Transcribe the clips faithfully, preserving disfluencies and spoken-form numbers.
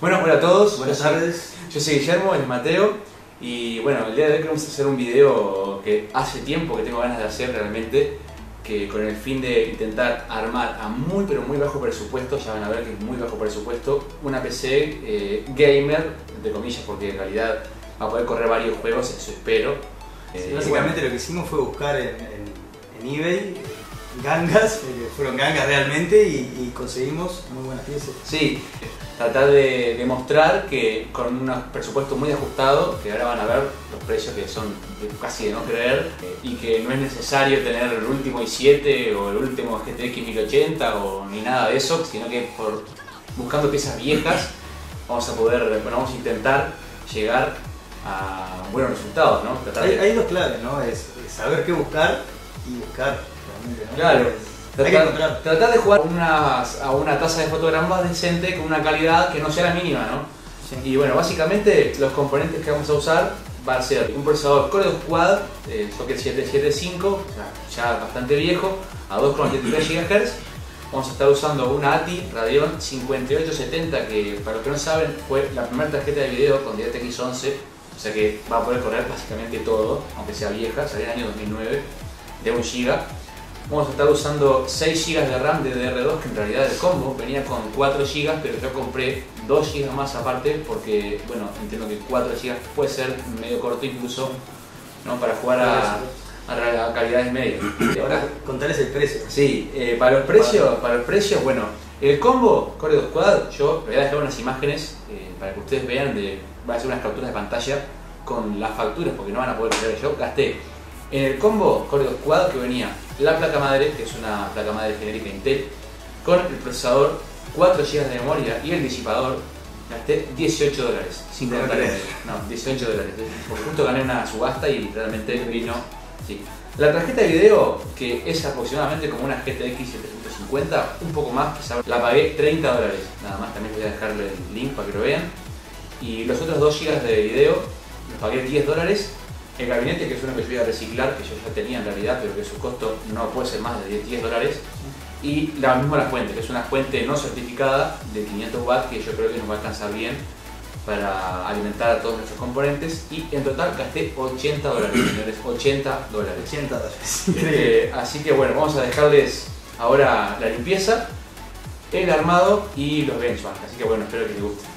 Bueno, hola a todos. Buenas tardes. Yo soy Guillermo, él es Mateo. Y bueno, el día de hoy queremos hacer un video que hace tiempo que tengo ganas de hacer realmente, que con el fin de intentar armar a muy pero muy bajo presupuesto, ya van a ver que es muy bajo presupuesto, una P C eh, gamer, entre comillas, porque en realidad va a poder correr varios juegos, eso espero. Sí, eh, básicamente bueno, lo que hicimos fue buscar en, en, en eBay gangas, eh, fueron gangas realmente y, y conseguimos muy buenas piezas. Sí, tratar de demostrar que con un presupuesto muy ajustado, que ahora van a ver los precios que son de casi de no creer, eh, y que no es necesario tener el último i siete o el último G T X mil ochenta o ni nada de eso, sino que por buscando piezas viejas vamos a poder, bueno, vamos a intentar llegar a buenos resultados, ¿no? Tratar hay, de... hay dos claves, ¿no? Es, es saber qué buscar y buscar realmente, ¿no? Claro. Hay que encontrar. Tratar de jugar unas, a una tasa de fotogramas decente con una calidad que no sea la mínima, ¿no? Sí. Y bueno, básicamente los componentes que vamos a usar va a ser un procesador Core dos Quad, el socket siete setenta y cinco, o sea, ya bastante viejo, a dos coma setenta y tres gigahercios. Vamos a estar usando una A T I Radeon cincuenta y ocho setenta, que para los que no saben fue la primera tarjeta de video con DirectX once, o sea que va a poder correr básicamente todo, aunque sea vieja, salió en el año dos mil nueve, de un giga. Vamos a estar usando seis gigas de RAM de D D R dos, que en realidad el combo venía con cuatro gigas, pero yo compré dos gigas más aparte porque, bueno, entiendo que cuatro gigas puede ser medio corto incluso, ¿no? Para jugar a, a, a calidades medias. Ahora contarles el precio. Sí, eh, para los precios, para los precios, bueno, el combo Core dos Quad, yo voy a dejar unas imágenes eh, para que ustedes vean, de, voy a hacer unas capturas de pantalla con las facturas porque no van a poder creer. Yo gasté en el combo Core dos Quad, que venía la placa madre, que es una placa madre genérica Intel, con el procesador, cuatro gigas de memoria y el disipador, gasté dieciocho dólares. Sin contar el, no, dieciocho dólares. Por justo gané una subasta y realmente vino. Sí. La tarjeta de video, que es aproximadamente como una G T X setecientos cincuenta, un poco más, quizá, la pagué treinta dólares. Nada más, también voy a dejarle el link para que lo vean. Y los otros dos gigas de video los pagué diez dólares. El gabinete, que es uno que yo voy a reciclar, que yo ya tenía en realidad, pero que su costo no puede ser más de diez dólares. Y la misma la fuente, que es una fuente no certificada de quinientos watts, que yo creo que nos va a alcanzar bien para alimentar a todos nuestros componentes. Y en total gasté ochenta dólares, señores, ochenta dólares. ochenta dólares. Eh, así que bueno, vamos a dejarles ahora la limpieza, el armado y los benchmarks. Así que bueno, espero que les guste.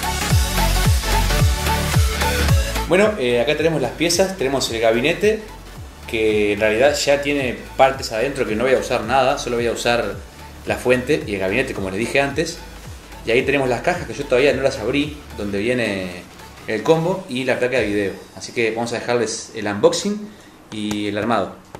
Bueno, eh, acá tenemos las piezas, tenemos el gabinete, que en realidad ya tiene partes adentro que no voy a usar nada, solo voy a usar la fuente y el gabinete, como les dije antes. Y ahí tenemos las cajas que yo todavía no las abrí, donde viene el combo y la placa de video. Así que vamos a dejarles el unboxing y el armado.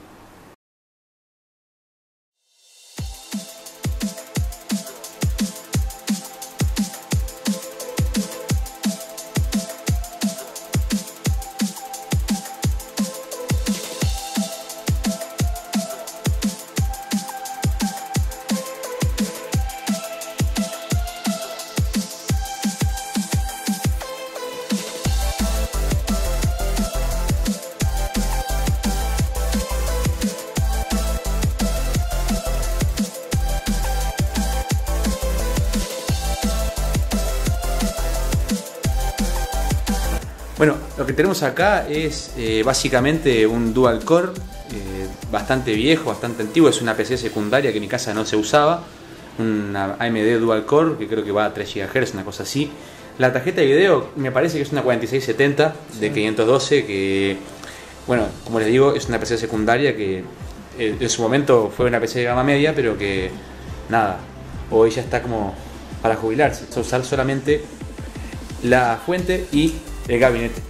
Bueno, lo que tenemos acá es eh, básicamente un dual core, eh, bastante viejo, bastante antiguo, es una P C secundaria que en mi casa no se usaba, una A M D dual core que creo que va a tres gigahercios, una cosa así. La tarjeta de video me parece que es una cuarenta y seis setenta de quinientos doce, que, bueno, como les digo, es una P C secundaria que eh, en su momento fue una P C de gama media, pero que nada, hoy ya está como para jubilarse, es usar solamente la fuente y el gabinete.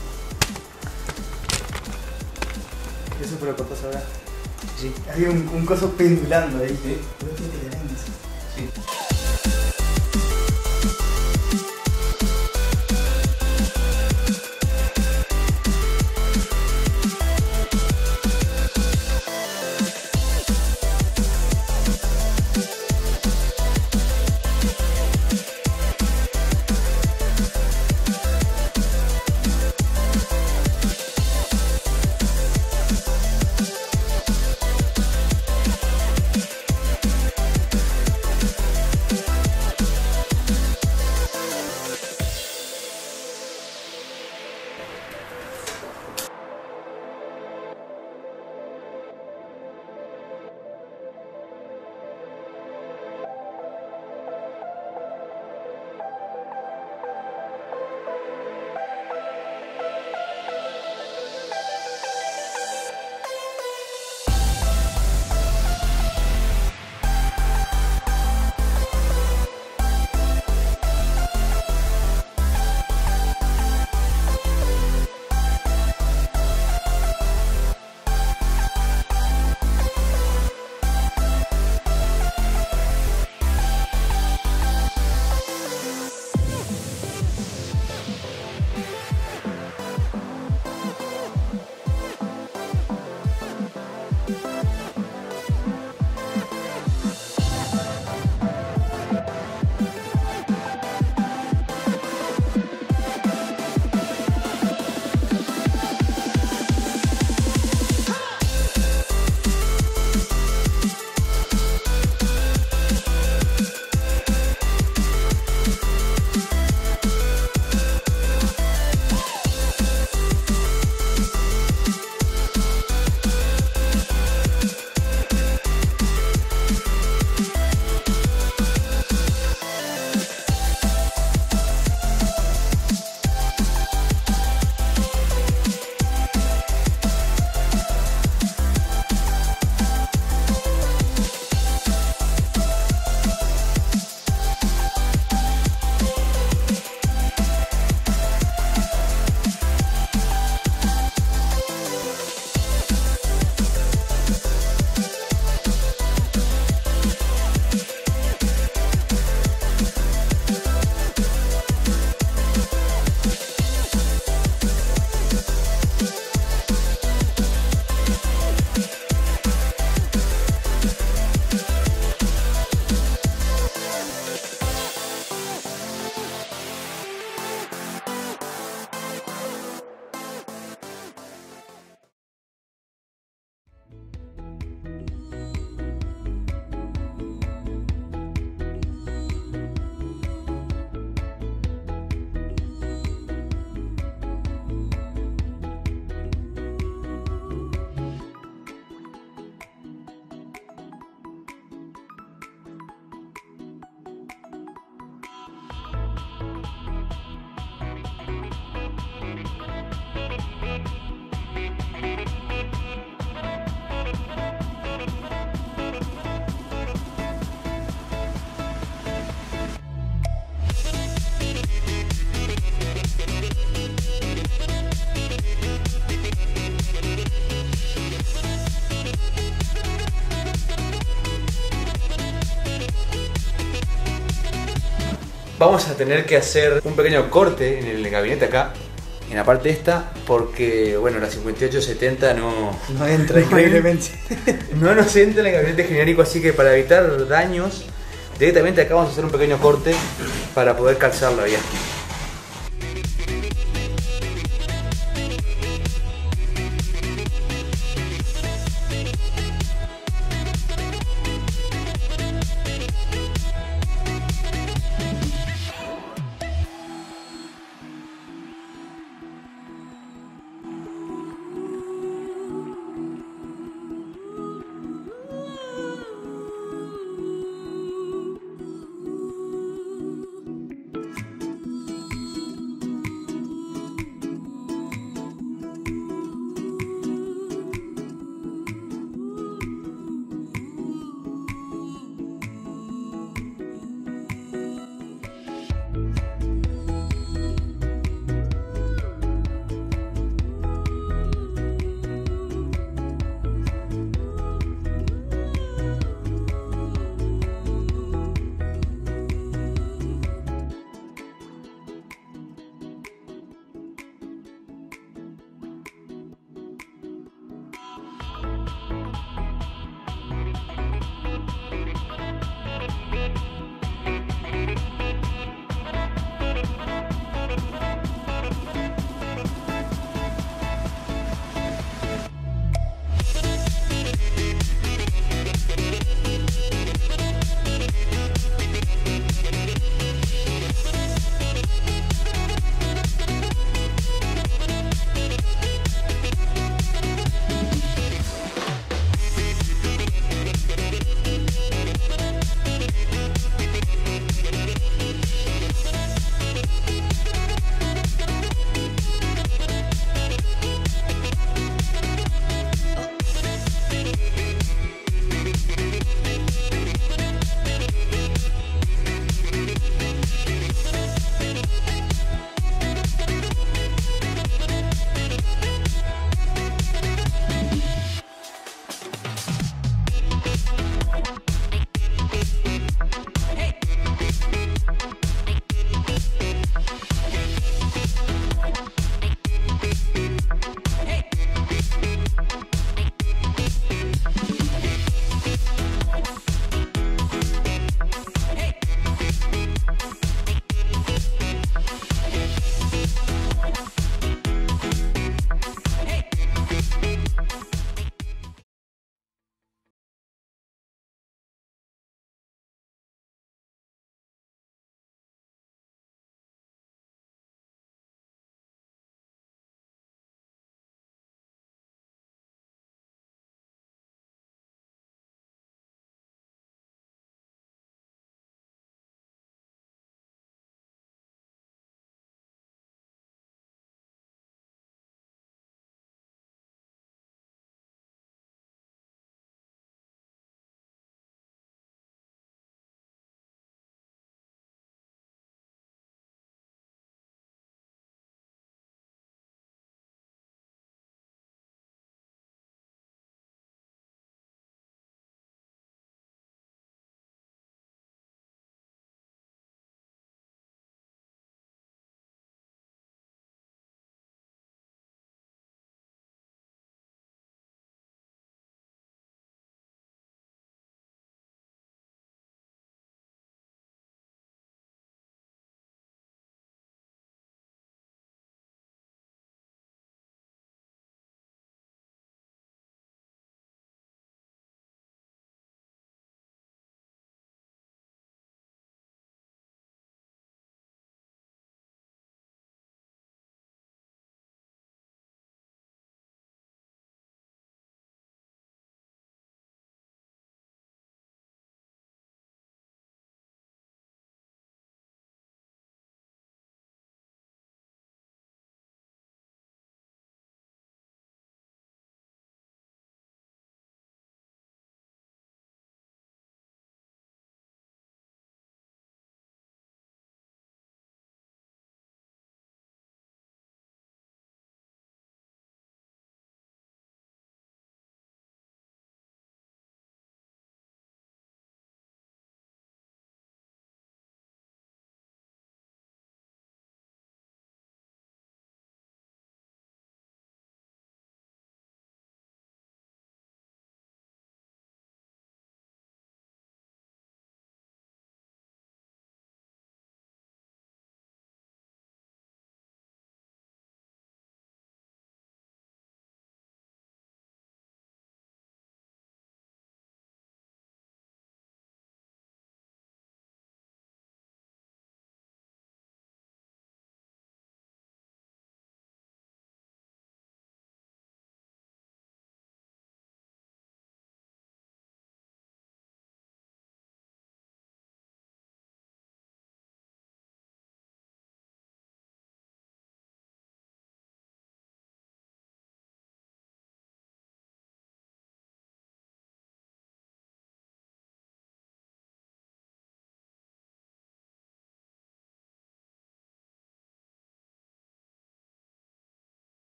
Eso fue lo que cortás ahora. Sí. Había un, un coso pendulando ahí. Sí. Sí. vamos a tener que hacer un pequeño corte en el gabinete acá, en la parte esta, porque bueno, la cincuenta y ocho setenta no, No entra, increíblemente. no nos entra en el gabinete genérico, así que para evitar daños, directamente acá vamos a hacer un pequeño corte para poder calzarla bien.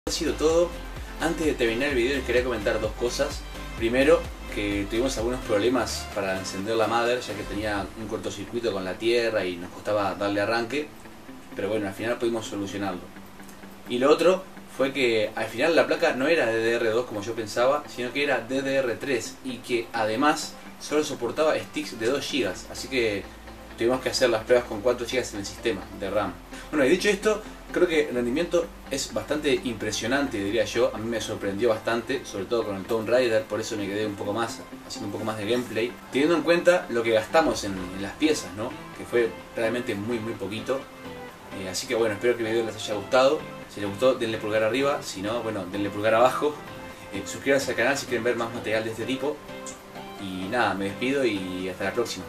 Ha sido todo. Antes de terminar el video les quería comentar dos cosas. Primero, que tuvimos algunos problemas para encender la Mother, ya que tenía un cortocircuito con la tierra y nos costaba darle arranque, pero bueno, al final pudimos solucionarlo. Y lo otro fue que al final la placa no era D D R dos como yo pensaba, sino que era D D R tres, y que además solo soportaba sticks de dos gigas, así que tuvimos que hacer las pruebas con cuatro gigas en el sistema de RAM. Bueno, y dicho esto, creo que el rendimiento es bastante impresionante, diría yo. A mí me sorprendió bastante, sobre todo con el Tomb Raider, por eso me quedé un poco más, haciendo un poco más de gameplay, teniendo en cuenta lo que gastamos en, en las piezas, ¿no? Que fue realmente muy muy poquito. Eh, así que bueno, espero que el video les haya gustado. Si les gustó, denle pulgar arriba, si no, bueno, denle pulgar abajo. Eh, suscríbanse al canal si quieren ver más material de este tipo. Y nada, me despido y hasta la próxima.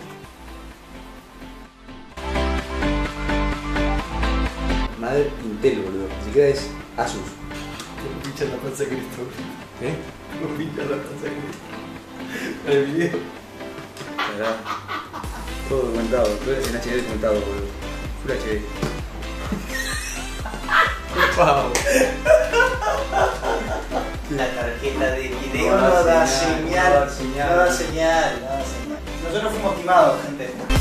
Madre Intel, boludo, ni siquiera es Asus. Como pincha la panza de Cristo. ¿Eh? Como pincha la panza de Cristo. El video. ¿Verdad? Todo documentado, todo en H D documentado, boludo. Full H D. Wow. La tarjeta de video No no da da señal, señal, no da señal. no da señal, no da señal. Nosotros fuimos timados, gente.